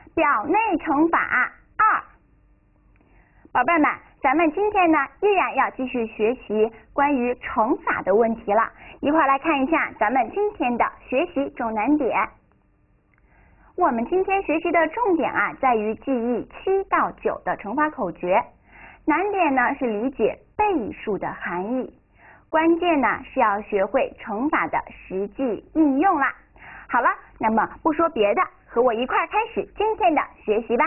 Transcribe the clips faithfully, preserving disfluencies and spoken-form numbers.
表内乘法二。宝贝们，咱们今天呢依然要继续学习关于乘法的问题了，一块来看一下咱们今天的学习重难点。我们今天学习的重点啊，在于记忆七到九的乘法口诀，难点呢是理解倍数的含义，关键呢是要学会乘法的实际应用啦。好了，那么不说别的，和我一块开始今天的学习吧。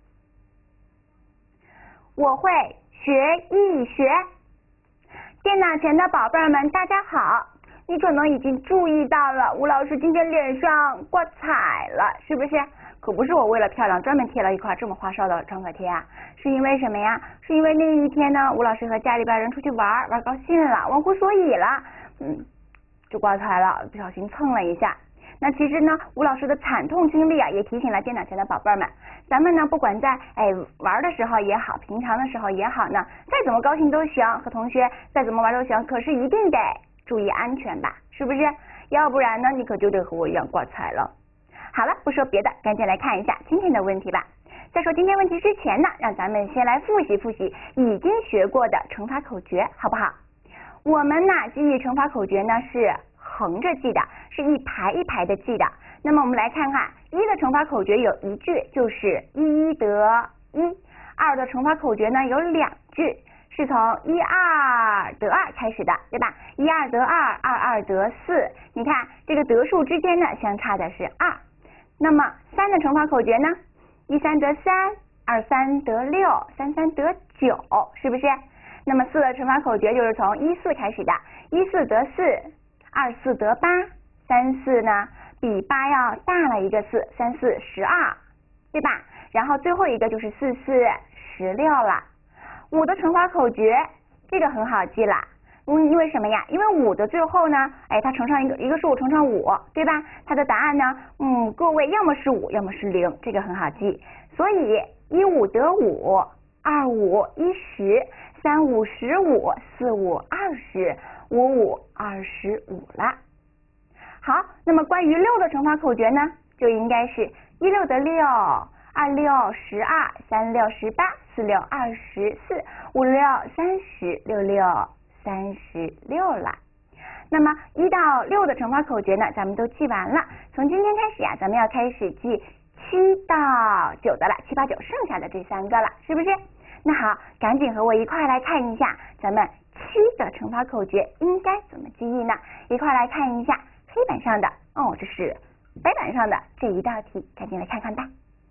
我会学一学。电脑前的宝贝们大家好，你可能已经注意到了，吴老师今天脸上挂彩了，是不是？可不是我为了漂亮专门贴了一块这么花哨的创可贴啊，是因为什么呀？是因为那一天呢，吴老师和家里边人出去玩，玩高兴了，忘乎所以了，嗯，就挂彩了，不小心蹭了一下。那其实呢，吴老师的惨痛经历啊，也提醒了电脑前的宝贝们，咱们呢不管在哎玩的时候也好，平常的时候也好呢，再怎么高兴都行，和同学再怎么玩都行，可是一定得注意安全吧，是不是？要不然呢，你可就得和我一样挂彩了。好了，不说别的，赶紧来看一下今天的问题吧。在说今天问题之前呢，让咱们先来复习复习已经学过的乘法口诀，好不好？我们呢记忆乘法口诀呢是横着记的，是一排一排的记的。那么我们来看看一的乘法口诀有一句，就是一得一；二的乘法口诀呢有两句，是从一二得二开始的，对吧？一二得二，二二得四。你看这个得数之间呢相差的是二。那么三的乘法口诀呢，一三得三，二三得六，三三得九，是不是？那么四的乘法口诀就是从一四开始的，一四得四，二四得八，三四呢比八要大了一个四，三四十二，对吧？然后最后一个就是四四十六了。五的乘法口诀这个很好记了，因为什么呀？因为五的最后呢，哎，它乘上一个一个数乘上五，对吧？它的答案呢，嗯，个位要么是五，要么是零，这个很好记。所以一五得五，二五一十，三五十五，四五二十，五五二十五了。好，那么关于六的乘法口诀呢，就应该是一六得六，二六十二，三六十八，四六二十四，五六三十，六六三十六了。那么一到六的乘法口诀呢，咱们都记完了。从今天开始呀、啊，咱们要开始记七到九的了，七八九剩下的这三个了，是不是？那好，赶紧和我一块来看一下咱们七的乘法口诀应该怎么记忆呢？一块来看一下黑板上的，哦，这是白板上的这一道题，赶紧来看看吧。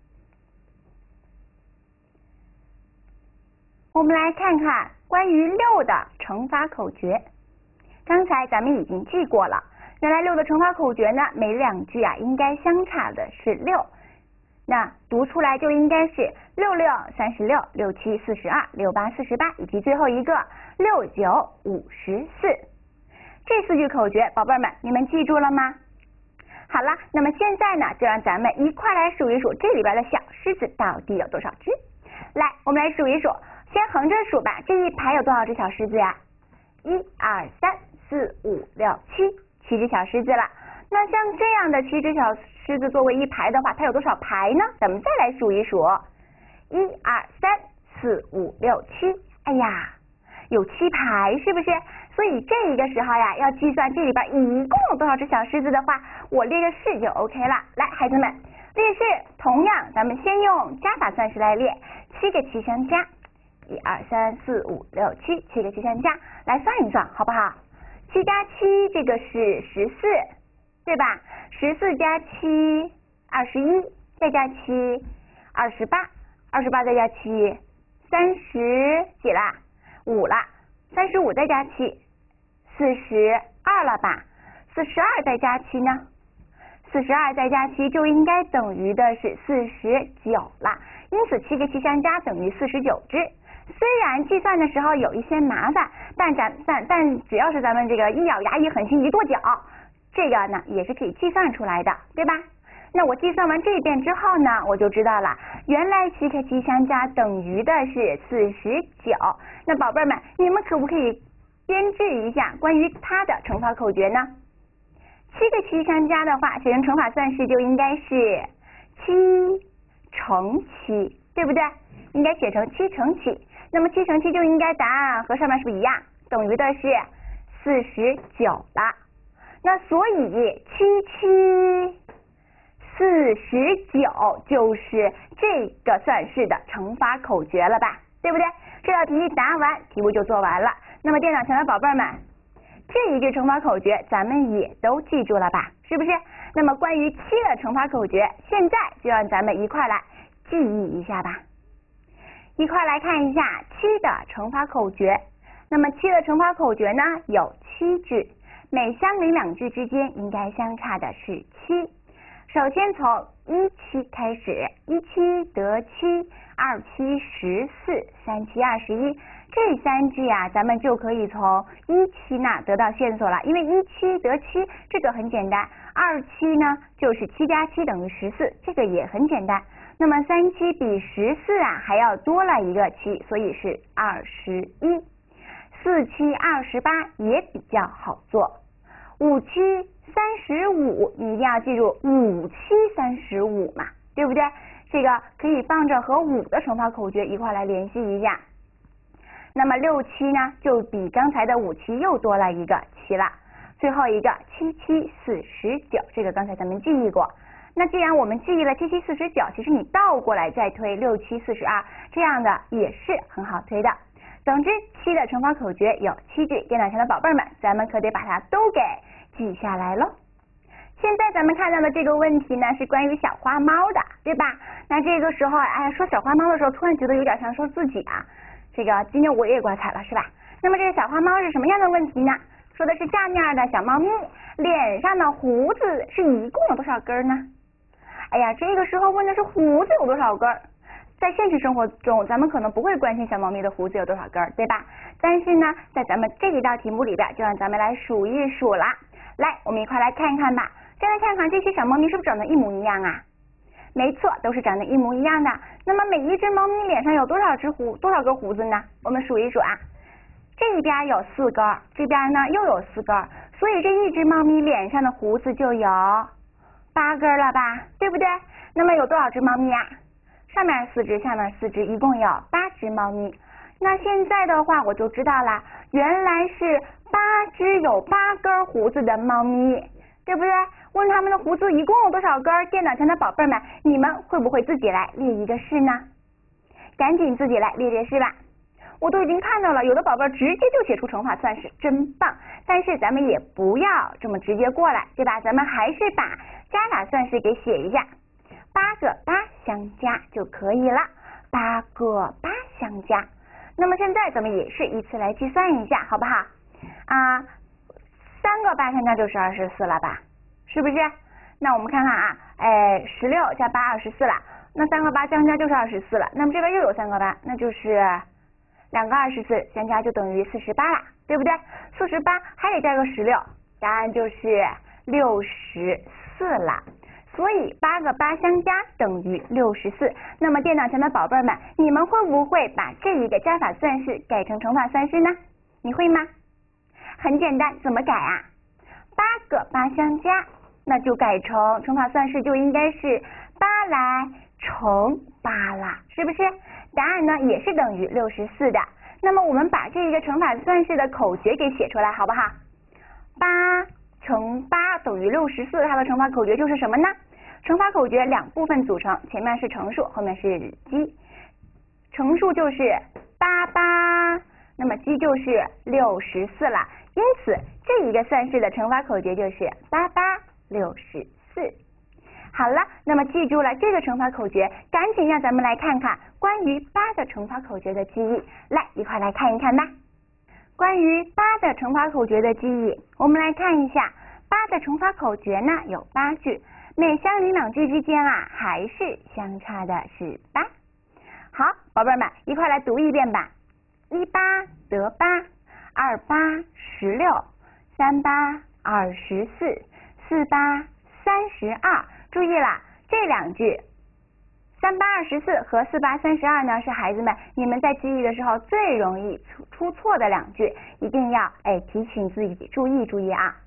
我们来看看关于六的乘法口诀，刚才咱们已经记过了。原来六的乘法口诀呢，每两句啊应该相差的是六，那读出来就应该是六六三十六，六七四十二，六八四十八，以及最后一个六九五十四。这四句口诀，宝贝们，你们记住了吗？好了，那么现在呢，就让咱们一块来数一数这里边的小狮子到底有多少只。来，我们来数一数，先横着数吧，这一排有多少只小狮子呀？一二三四五六七，七只小狮子了。那像这样的七只小狮子作为一排的话，它有多少排呢？咱们再来数一数，一二三四五六七，哎呀，有七排，是不是？所以这个时候呀，要计算这里边一共有多少只小狮子的话，我列个式就 OK 了。来，孩子们，列式同样，咱们先用加法算式来列，七个七相加，一二三四五六七，七个七相加，来算一算，好不好？七加七，这个是十四，对吧？十四加七，二十一，再加七，二十八，二十八再加七，三十几啦？五啦，三十五再加七，四十二了吧？四十二再加七呢？四十二再加七就应该等于的是四十九啦。因此七个七相加等于四十九只。虽然计算的时候有一些麻烦，但咱但但只要是咱们这个一咬牙一狠心一跺脚，这个呢也是可以计算出来的，对吧？那我计算完这一遍之后呢，我就知道了，原来七个七相加等于的是四十九。那宝贝们，你们可不可以编制一下关于它的乘法口诀呢？七个七相加的话，写成乘法算式就应该是七乘七，对不对？应该写成七乘七，那么七乘七就应该答案和上面是不是一样？等于的是四十九了。那所以七七四十九就是这个算式的乘法口诀了吧？对不对？这道题答完，题目就做完了。那么电脑前的宝贝们，这一句乘法口诀咱们也都记住了吧？是不是？那么关于七的乘法口诀，现在就让咱们一块来记忆一下吧。一块来看一下七的乘法口诀。那么七的乘法口诀呢，有七句，每相邻两句之间应该相差的是七。首先从一七开始，一七得七，二七十四，三七二十一。这三句啊，咱们就可以从一七那得到线索了，因为一七得七，这个很简单。二七呢，就是七加七等于十四，这个也很简单。那么三七比十四啊还要多了一个七，所以是二十一。四七二十八也比较好做。五七三十五，你一定要记住五七三十五嘛，对不对？这个可以放着和五的乘法口诀一块来联系一下。那么六七呢，就比刚才的五七又多了一个七了。最后一个七七四十九，这个刚才咱们记忆过。那既然我们记忆了七七四十九，其实你倒过来再推六七四十二，这样的也是很好推的。总之，七的乘法口诀有七句，电脑前的宝贝们，咱们可得把它都给记下来喽。现在咱们看到的这个问题呢，是关于小花猫的，对吧？那这个时候，哎，说小花猫的时候，突然觉得有点像说自己啊。这个今天我也刮彩了，是吧？那么这个小花猫是什么样的问题呢？说的是下面的小猫咪脸上的胡子是一共有多少根呢？哎呀，这个时候问的是胡子有多少根。在现实生活中，咱们可能不会关心小猫咪的胡子有多少根，对吧？但是呢，在咱们这一道题目里边，就让咱们来数一数啦。来，我们一块来看看吧。先来看看这些小猫咪是不是长得一模一样啊？没错，都是长得一模一样的。那么每一只猫咪脸上有多少只胡多少根胡子呢？我们数一数啊。这边有四根，这边呢又有四根，所以这一只猫咪脸上的胡子就有八根了吧，对不对？那么有多少只猫咪啊？上面四只，下面四只，一共有八只猫咪。那现在的话我就知道了，原来是八只有八根胡子的猫咪，对不对？问他们的胡子一共有多少根？电脑前的宝贝们，你们会不会自己来列一个式呢？赶紧自己来列列式吧。我都已经看到了，有的宝贝直接就写出乘法算式，真棒。但是咱们也不要这么直接过来，对吧？咱们还是把加法算式给写一下，八个八相加就可以了，八个八相加。那么现在咱们也是依次来计算一下，好不好？啊，三个八相加就是二十四了吧？是不是？那我们看看啊，哎，十六加八二十四了，那三个八相加就是二十四了。那么这边又有三个八，那就是两个二十四相加就等于四十八了，对不对？四十八还得加个十六，答案就是六十四了。所以八个八相加等于六十四。那么电脑前的宝贝们，你们会不会把这一个加法算式改成乘法算式呢？你会吗？很简单，怎么改啊？八个八相加，那就改成乘法算式就应该是八来乘八啦，是不是？答案呢也是等于六十四的。那么我们把这一个乘法算式的口诀给写出来好不好？八乘八等于六十四，它的乘法口诀就是什么呢？乘法口诀两部分组成，前面是乘数，后面是积。乘数就是八八，那么积就是六十四了。因此这一个算式的乘法口诀就是八八六十四。好了，那么记住了这个乘法口诀，赶紧让咱们来看看关于八的乘法口诀的记忆，来一块来看一看吧。关于八的乘法口诀的记忆，我们来看一下，八的乘法口诀呢有八句，每相邻两句之间啊还是相差的是八。好，宝贝们一块来读一遍吧。一八得八，二八十六，三八二十四，四八三十二。注意啦，这两句三八二十四和四八三十二呢，是孩子们你们在记忆的时候最容易出出错的两句，一定要哎提醒自己注意注意啊。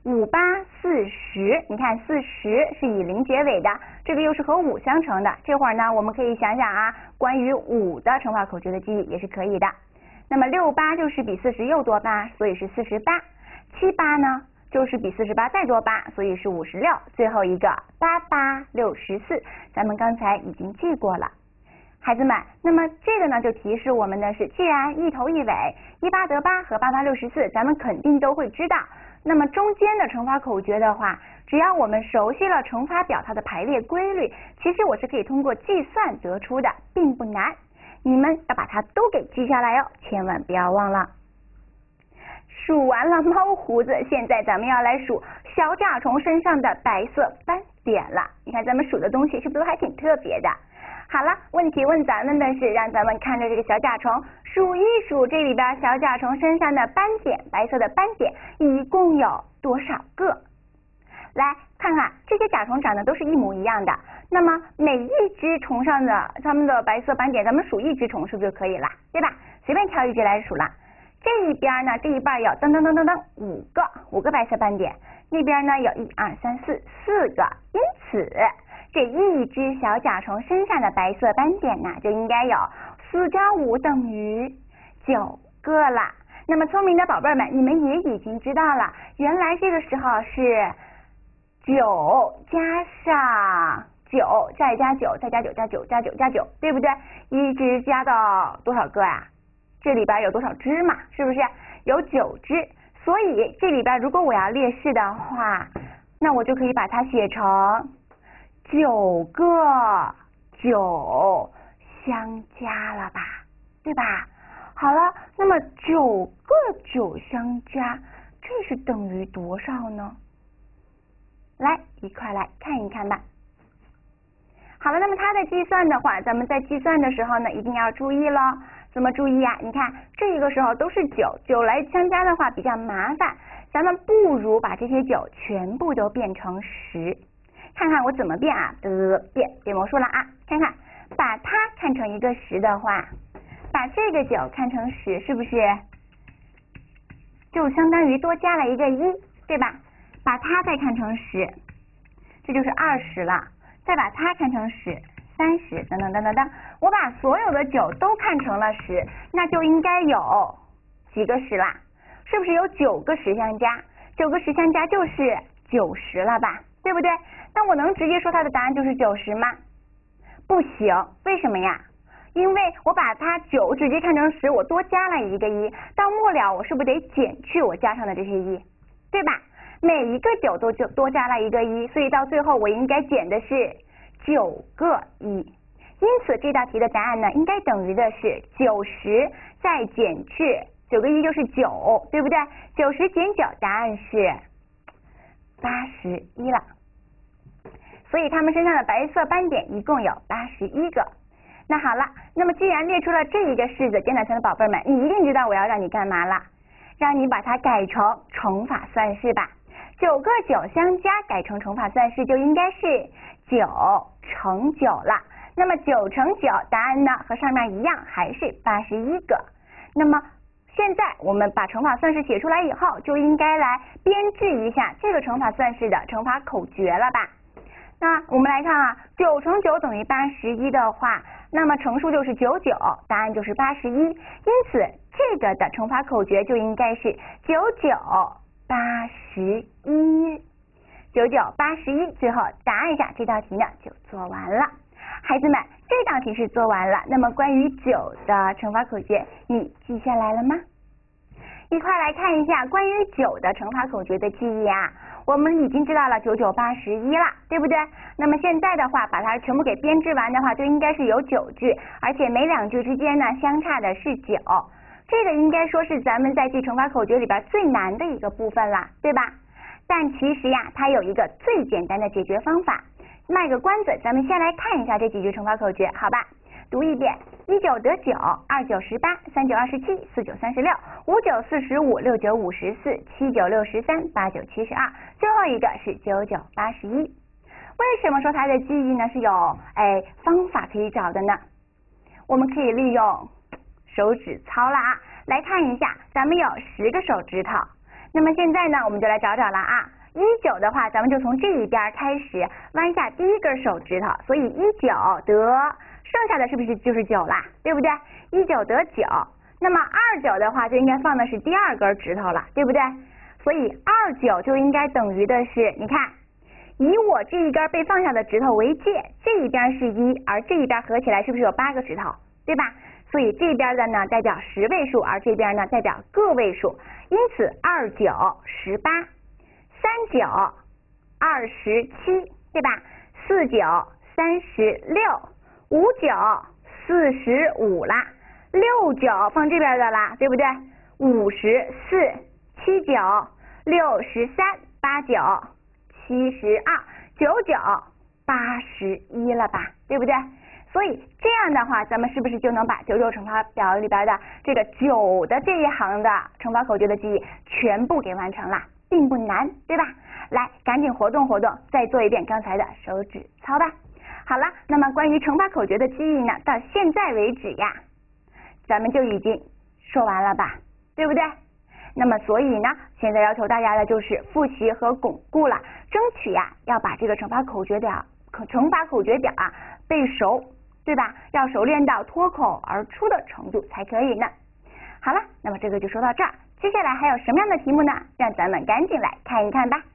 五八四十，你看四十是以零结尾的，这个又是和五相乘的。这会儿呢，我们可以想想啊，关于五的乘法口诀的记忆也是可以的。那么六八就是比四十又多八，所以是四十八。七八呢，就是比四十八再多八，所以是五十六。最后一个八八六十四，咱们刚才已经记过了。孩子们，那么这个呢就提示我们的是，既然一头一尾，一八得八和八八六十四，咱们肯定都会知道。那么中间的乘法口诀的话，只要我们熟悉了乘法表它的排列规律，其实我是可以通过计算得出的，并不难。你们要把它都给记下来哦，千万不要忘了。数完了猫胡子，现在咱们要来数小甲虫身上的白色斑点了。你看咱们数的东西是不是都还挺特别的？好了，问题问咱们的是让咱们看着这个小甲虫数一数这里边小甲虫身上的斑点，白色的斑点一共有多少个？来看看这些甲虫长得都是一模一样的，那么每一只虫上的它们的白色斑点，咱们数一只虫是不是就可以了，对吧？随便挑一只来数了。这一边呢，这一半有噔噔噔噔噔五个五个白色斑点，那边呢有一二三四四个，因此这一只小甲虫身上的白色斑点呢，就应该有四加五等于九个了。那么聪明的宝贝们，你们也已经知道了，原来这个时候是九加上九，再加九，再加九，加九，加九，加九，对不对？一直加到多少个啊？这里边有多少只嘛？是不是有九只？所以这里边如果我要列式的话，那我就可以把它写成九个九相加了吧，对吧？好了，那么九个九相加，这是等于多少呢？来，一块来看一看吧。好了，那么它的计算的话，咱们在计算的时候呢，一定要注意咯。怎么注意啊？你看这个时候都是九，九来相加的话比较麻烦，咱们不如把这些九全部都变成十。看看我怎么变啊？呃，变变魔术了啊！看看，把它看成一个十的话，把这个九看成十，是不是就相当于多加了一个一，对吧？把它再看成十，这就是二十了。再把它看成十，三十，等等等等等，我把所有的九都看成了十，那就应该有几个十啦？是不是有九个十相加？九个十相加就是九十了吧？对不对？那我能直接说它的答案就是九十吗？不行，为什么呀？因为我把它九直接看成十，我多加了一个一，到末了我是不是得减去我加上的这些一，对吧？每一个九都就多加了一个一，所以到最后我应该减的是九个一，因此这道题的答案呢，应该等于的是九十再减去九个一就是九，对不对？九十减九，答案是八十一了。所以它们身上的白色斑点一共有八十一个。那好了，那么既然列出了这一个式子，电脑前的宝贝们，你一定知道我要让你干嘛了，让你把它改成乘法算式吧。九个九相加改成乘法算式就应该是九乘九了。那么九乘九，答案呢和上面一样，还是八十一个。那么现在我们把乘法算式写出来以后，就应该来编制一下这个乘法算式的乘法口诀了吧。那我们来看啊，九乘九等于八十一的话，那么乘数就是九九，答案就是八十一。因此这个的乘法口诀就应该是九九八十一，九九八十一。最后答案上这道题呢就做完了。孩子们，这道题是做完了，那么关于九的乘法口诀你记下来了吗？一块来看一下关于九的乘法口诀的记忆啊。我们已经知道了九九八十一了，对不对？那么现在的话，把它全部给编制完的话，就应该是有九句，而且每两句之间呢相差的是九。这个应该说是咱们在记乘法口诀里边最难的一个部分了，对吧？但其实呀，它有一个最简单的解决方法。卖个关子，咱们先来看一下这几句乘法口诀，好吧？读一遍：一九得九，二九十八，三九二十七，四九三十六，五九四十五，六九五十四，七九六十三，八九七十二，最后一个是九九八十一。为什么说它的记忆呢是有哎方法可以找的呢？我们可以利用手指操了啊，来看一下，咱们有十个手指头， 那么现在呢，我们就来找找了啊。一九的话，咱们就从这一边开始弯下第一根手指头，所以一九得，剩下的是不是就是九啦？对不对？一九得九。那么二九的话，就应该放的是第二根指头了，对不对？所以二九就应该等于的是，你看，以我这一根被放下的指头为界，这一边是一，而这一边合起来是不是有八个指头？对吧？所以这边的呢代表十位数，而这边呢代表个位数，因此二九十八，三九二十七，对吧？四九三十六，五九四十五啦，六九放这边的啦，对不对？五十四，七九六十三，八九七十二，九九八十一了吧，对不对？所以这样的话，咱们是不是就能把九九乘法表里边的这个九的这一行的乘法口诀的记忆全部给完成了，并不难，对吧？来，赶紧活动活动，再做一遍刚才的手指操吧。好了，那么关于乘法口诀的记忆呢，到现在为止呀，咱们就已经说完了吧，对不对？那么所以呢，现在要求大家的就是复习和巩固了，争取呀要把这个乘法口诀表、乘法口诀表啊背熟，对吧？要熟练到脱口而出的程度才可以呢。好了，那么这个就说到这儿，接下来还有什么样的题目呢？让咱们赶紧来看一看吧。